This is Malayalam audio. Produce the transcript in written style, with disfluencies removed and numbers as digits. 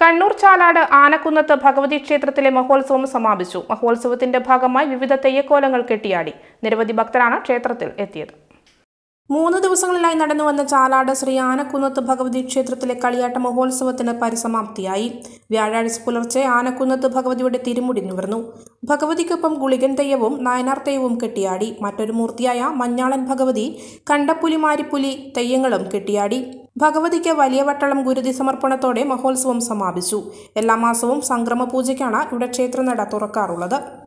കണ്ണൂർ ചാലാട് ആനക്കുന്നത്ത് ഭഗവതി ക്ഷേത്രത്തിലെ മഹോത്സവം സമാപിച്ചു. മഹോത്സവത്തിന്റെ ഭാഗമായി വിവിധ തെയ്യക്കോലങ്ങൾ കെട്ടിയാടി. നിരവധി ഭക്തരാണ് ക്ഷേത്രത്തിൽ എത്തിയത്. 3 ദിവസങ്ങളിലായി നടന്നുവന്ന ചാലാട് ശ്രീ ആനക്കുന്നത്ത് ഭഗവതി ക്ഷേത്രത്തിലെ കളിയാട്ട മഹോത്സവത്തിന് പരിസമാപ്തിയായി. വ്യാഴാഴ്ച പുലർച്ചെ ആനക്കുന്നത്ത് ഭഗവതിയുടെ തിരുമുടി നിവർന്നു. ഭഗവതിക്കൊപ്പം ഗുളികൻ തെയ്യവും നായനാർ തെയ്യവും കെട്ടിയാടി. മറ്റൊരു മൂർത്തിയായ മഞ്ഞാളൻ ഭഗവതി, കണ്ടപ്പുലി മാരിപ്പുലി തെയ്യങ്ങളും കെട്ടിയാടി. ഭഗവതിക്ക് വലിയ വട്ടളം ഗുരുതി സമർപ്പണത്തോടെ മഹോത്സവം സമാപിച്ചു. എല്ലാ മാസവും സംക്രമ പൂജയ്ക്കാണ് ഇവിടെ ക്ഷേത്രനട തുറക്കാറുള്ളത്.